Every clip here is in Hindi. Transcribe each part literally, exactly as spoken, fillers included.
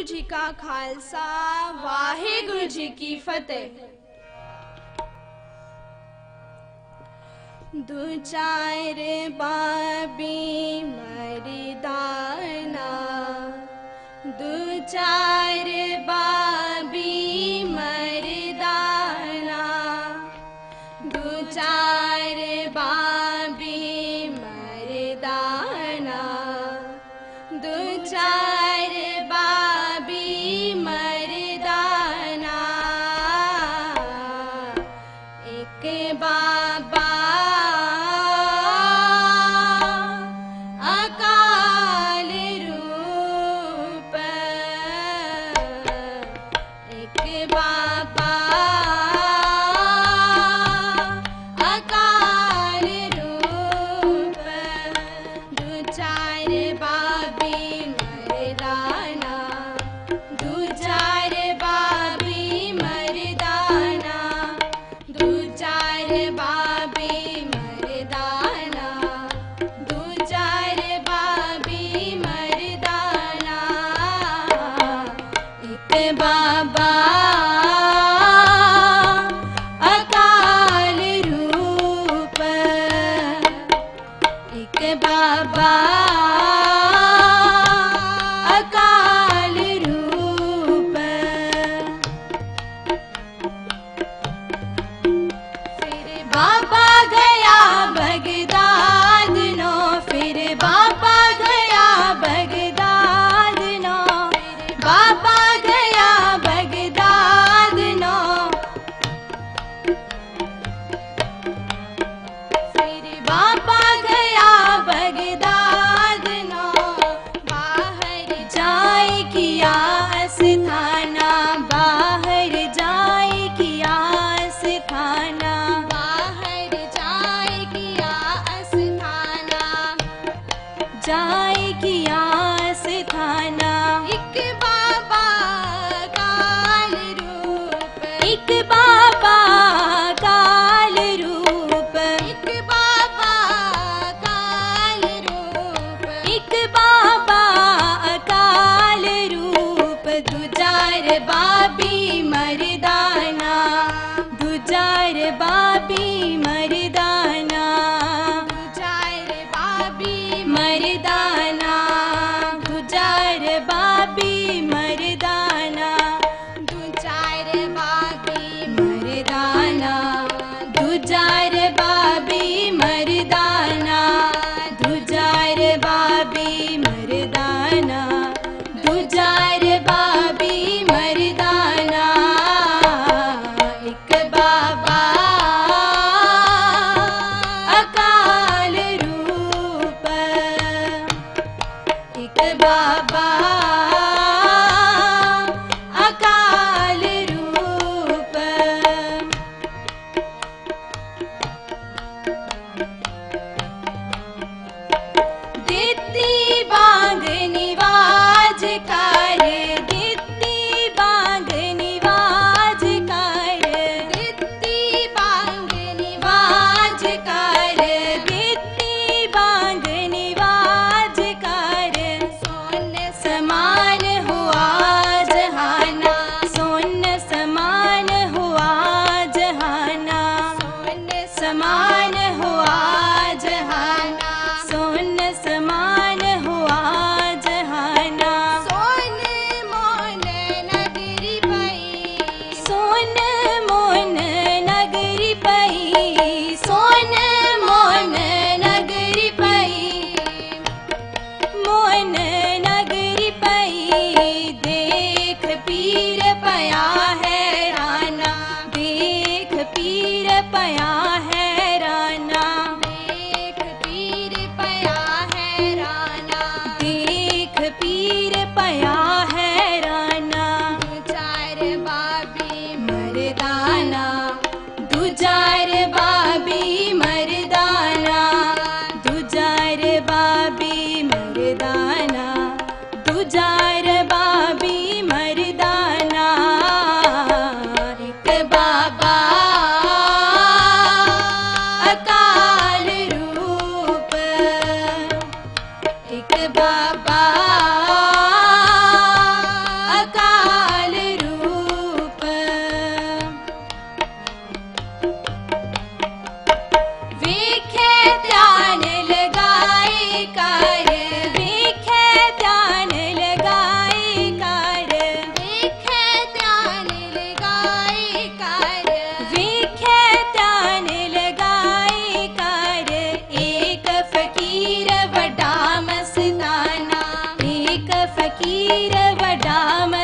जी का खालसा, वाहेगुरु जी की फतेह। दो चार बाबी मर्दाना, दो चार बाबी मर्दाना, दो चार बाबी मर्दाना, दो चार बाबी मर्दाना, एक बाबा अकाल रूप, एक बाबा अकाल रूप, दो चार बाबी मर्दाना, दो चार बाबी मर्दाना, दो चार बाबी मर्दाना, दो चार बाबी मर्दाना, एक बाबा अकाल रूप, एक बाबा अकाल रूप। फिर बाबा गया बगदाद नो, फिर बाबा गया बगदाद नो, बाबा गया बगदाद नो, फिर बाबा गया बगदाद नो, बाहर जाए किया अस्थाना, बाहर जाए किया अस्थाना, बाहर जाए किया अस्थाना, जाए किया अस्थाना, एक बाबा काल रूप, एक बाबा काल रूप, एक बाबा काल रूप, एक बाबा अकाल रूप, दो चार बाबी मर्दाना, दो चार बाबी मर्दाना, दो चार बाबी मर्दाना, दो चार बाबी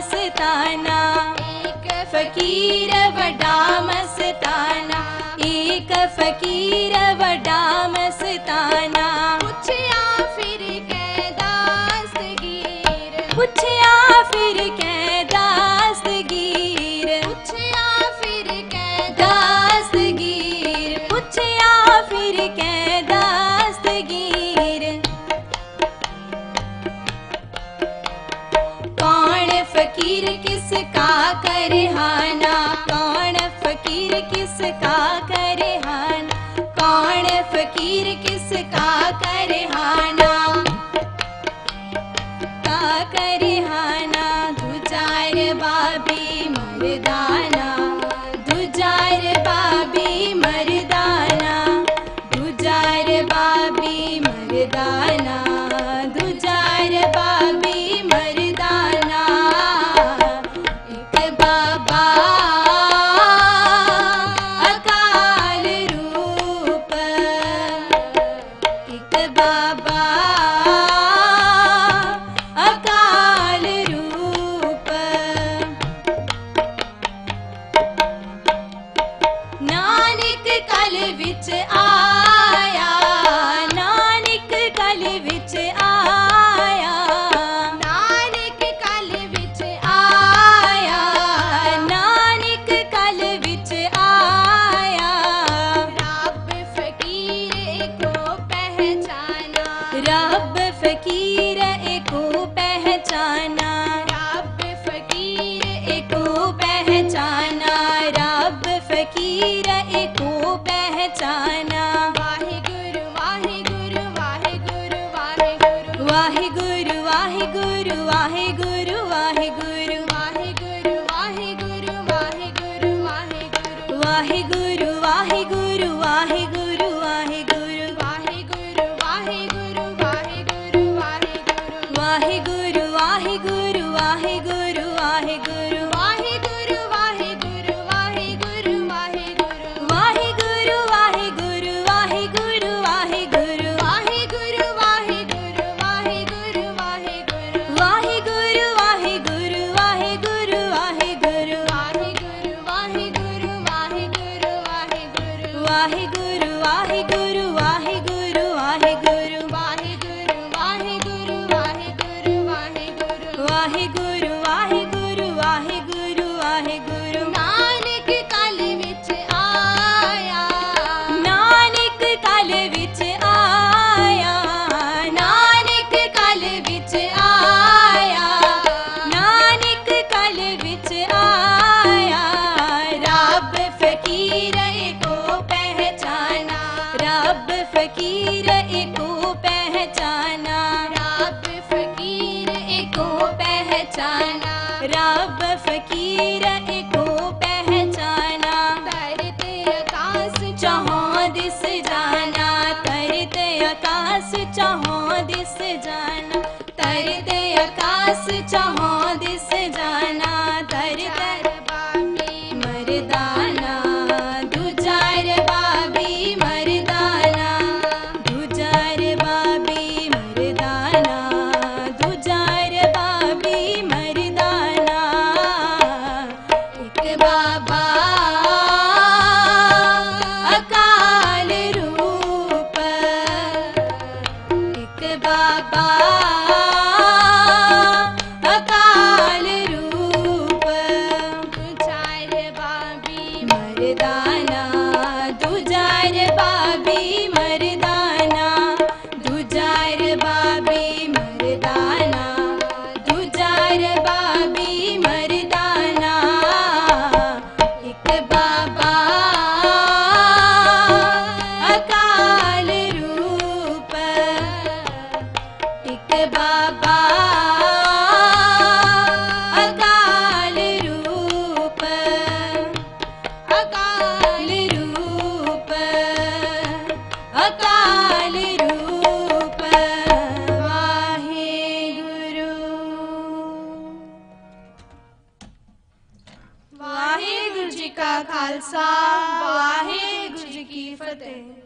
मस्ताना, एक फकीर वड्डा मस्ताना, एक फकीर वड्डा मस्ताना। पुछया फिर कै दस्तगीर, पुछया फिर कै दस्तगीर, पुछया फिर कै दस्तगीर, पुछया फिर कै दस्तगीर। कौन फकीर किसका करे हाना, कौन फकीर किसका करे हाना, कौन फकीर किसका करे हाना, का करे हाना। दुजार बाबी मर्दाना, दुजार बाबी मर्दाना, दुजार बाबी मर्दाना, दुजार बाबी मर्दाना। एक बाबा अकाल रूप, एक बाबा अकाल रूप। नानक कल विच आया, नानक कल विच आया, नानक कल विच आया, नानक कल विच आया। रब फकीर को पहचाना, रब फकीर को पहचाना, रब फकीर को पहचाना, रब फकीर को पहचाना। वाहिगुरु वाहिगुरु वाहिगुरु वाहिगुरु, वाहिगुरु वाहिगुरु वाहिगुरु वाहिगुरु, वाहिगुरु वाहिगुरु वाहिगुरु वाहिगुरु, वाहिगुरु वाहिगुरु वाहिगुरु वाहिगुरु, वाहिगुरु वाहिगुरु वाहिगुरु वाहिगुरु, वाहिगुरु वाहिगुरु वाहिगुरु वाहिगुरु, वाहिगुरु वाहिगुरु वाहिगुरु वाहिगुरु, वाहिगुरु वाहिगुरु वाहिगुरु वाहिगुरु, वाहिगुरु वाहिगुरु वाहिगुरु वाहिगुरु, वाहिगुरु वाहिगुरु वाहिगुरु वाहिगुरु, वाहिगुरु वाहिगुरु वाहिगुरु वाहिगुरु, वाहिगुरु वाहिगुरु वाहिगुरु वाहिगुरु, वाहिगुरु वाहिगुरु वाहिगुरु वाहिगुरु, वाहिगुरु वाहिगुरु वाहिगुरु वाहिगुरु। नानक कल विच आया, नानक कल विच आया, नानक कल विच आया, नानक कल विच आया। रब फकीर को पहचाना, रब फकीर को पहचाना, रब फकीर को पहचाना, रब फकीर को पहचाना। तरते आकाश चहों दिस जाना, तरते आकाश चहों दिस जाना, तरते आकाश चहों दिस जाना। तरते बाबी मर्दाना, दुजार बाबी मर्दाना, दुजार बाबी मर्दाना, दुजार बाबी मर्दाना। एक बाबा अकाल रूप, एक बाबा अकाल रूप। दुजार बाबी मर्दाना, दुजार बाबी मर्दाना, दुजार बाबी मर्दाना, दुजार बाबी मर्दाना। एक बाबा अकाल रूप, एक बाबा अकाल रूप, अकाल रूप, अकाल रूप। वाहिगुरु वाहिगुरु जी का खालसा, वाहिगुरु जी की फतेह।